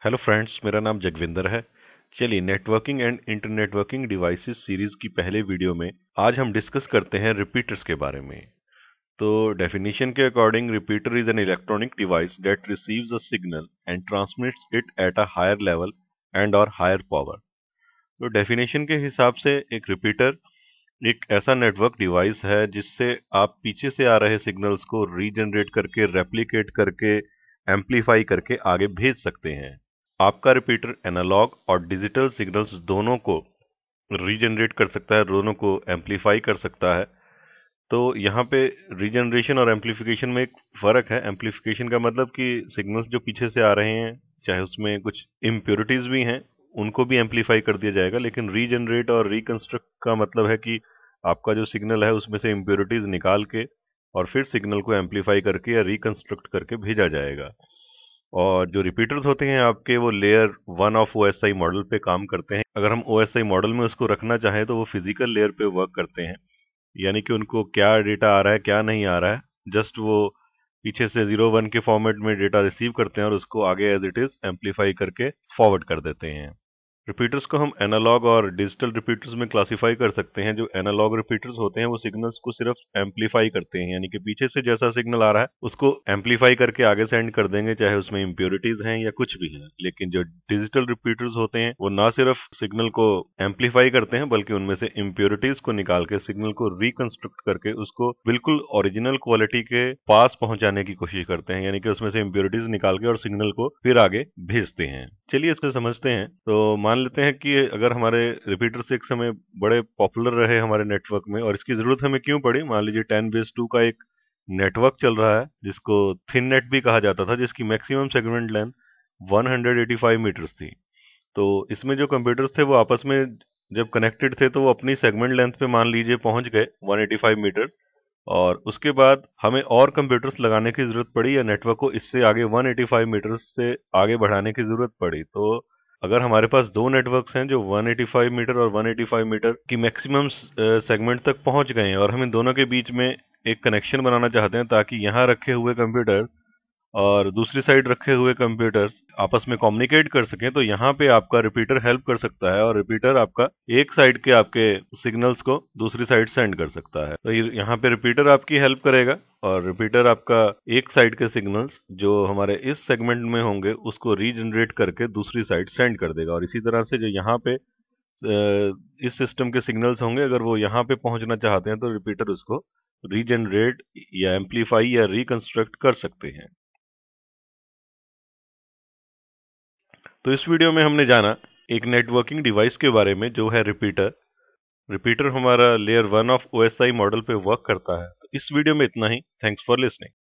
Hello friends, मेरा नाम जगविंदर है। चलिए, networking and internetworking devices series की पहले वीडियो में आज हम डिस्कस करते हैं रिपीटर्स के बारे में। तो डेफिनेशन के according repeater is an electronic device that receives a signal and transmits it at a higher level and और हायर पावर। तो डेफिनेशन के हिसाब से एक रिपीटर एक ऐसा नेटवर्क डिवाइस है जिससे आप पीछे से आ रहे सिग्नल्स को रीजनरेट करके, रेप्लिकेट करके, एम्पलीफाई करके आगे भेज सकते हैं। आपका रिपीटर एनालॉग और डिजिटल सिग्नल्स दोनों को रीजनरेट कर सकता है, दोनों को एम्पलीफाई कर सकता है। तो यहाँ पे रीजनरेशन और एम्पलीफिकेशन में एक फ़र्क है। एम्पलीफिकेशन का मतलब कि सिग्नल्स जो पीछे से आ रहे हैं, चाहे उसमें कुछ इम्प्योरिटीज भी हैं, उनको भी एम्पलीफाई कर दिया जाएगा। लेकिन रीजनरेट और रिकंस्ट्रक्ट का मतलब है कि आपका जो सिग्नल है उसमें से इम्प्योरिटीज निकाल के और फिर सिग्नल को एम्पलीफाई करके या रिकंस्ट्रक्ट करके भेजा जाएगा। और जो रिपीटर्स होते हैं आपके, वो लेयर 1 ऑफ ओएसआई मॉडल पे काम करते हैं। अगर हम ओएसआई मॉडल में उसको रखना चाहें तो वो फिजिकल लेयर पे वर्क करते हैं, यानी कि उनको क्या डेटा आ रहा है क्या नहीं आ रहा है, जस्ट वो पीछे से 0-1 के फॉर्मेट में डेटा रिसीव करते हैं और उसको आगे एज इट इज एम्पलीफाई करके फॉरवर्ड कर देते हैं। रिपीटर्स को हम एनालॉग और डिजिटल रिपीटर्स में क्लासिफाई कर सकते हैं। जो एनालॉग रिपीटर्स होते हैं वो सिग्नल्स को सिर्फ एम्पलीफाई करते हैं, यानी कि पीछे से जैसा सिग्नल आ रहा है उसको एम्पलीफाई करके आगे सेंड कर देंगे, चाहे उसमें इम्प्योरिटीज हैं या कुछ भी है। लेकिन जो डिजिटल रिपीटर्स होते हैं वो ना सिर्फ सिग्नल को एम्पलीफाई करते हैं बल्कि उनमें से इम्प्योरिटीज को निकाल के सिग्नल को रिकंस्ट्रक्ट करके उसको बिल्कुल ओरिजिनल क्वालिटी के पास पहुंचाने की कोशिश करते हैं, यानी कि उसमें से इम्प्योरिटीज निकाल के और सिग्नल को फिर आगे भेजते हैं। चलिए इसको समझते हैं। तो मान लेते हैं कि अगर हमारे रिपीटर्स एक समय बड़े पॉपुलर रहे हमारे नेटवर्क में, और इसकी जरूरत हमें क्यों पड़ी। मान लीजिए 10 base 2 का एक नेटवर्क चल रहा है जिसको थिन नेट भी कहा जाता था, जिसकी मैक्सिमम सेगमेंट लेंथ 185 मीटर्स थी। तो इसमें जो कंप्यूटर्स थे वो आपस में जब कनेक्टेड थे तो वो अपनी सेगमेंट लेंथ पे मान लीजिए पहुंच गए 185 मीटर, और उसके बाद हमें और कंप्यूटर्स लगाने की जरूरत पड़ी या नेटवर्क को इससे आगे 185 मीटर से आगे बढ़ाने की जरूरत पड़ी। तो अगर हमारे पास दो नेटवर्क्स हैं जो 185 मीटर और 185 मीटर की मैक्सिमम सेगमेंट तक पहुंच गए हैं और हम इन दोनों के बीच में एक कनेक्शन बनाना चाहते हैं ताकि यहाँ रखे हुए कंप्यूटर और दूसरी साइड रखे हुए कंप्यूटर्स आपस में कम्युनिकेट कर सकें, तो यहाँ पे आपका रिपीटर हेल्प कर सकता है और रिपीटर आपका एक साइड के आपके सिग्नल्स को दूसरी साइड सेंड कर सकता है। तो यहाँ पे रिपीटर आपकी हेल्प करेगा और रिपीटर आपका एक साइड के सिग्नल्स जो हमारे इस सेगमेंट में होंगे उसको रीजनरेट करके दूसरी साइड सेंड कर देगा। और इसी तरह से जो यहाँ पे इस सिस्टम के सिग्नल्स होंगे, अगर वो यहाँ पे पहुंचना चाहते हैं तो रिपीटर उसको रीजनरेट या एम्पलीफाई या रिकंस्ट्रक्ट कर सकते हैं। तो इस वीडियो में हमने जाना एक नेटवर्किंग डिवाइस के बारे में जो है रिपीटर। रिपीटर हमारा लेयर 1 ऑफ ओएसआई मॉडल पे वर्क करता है। तो इस वीडियो में इतना ही। Thanks for listening.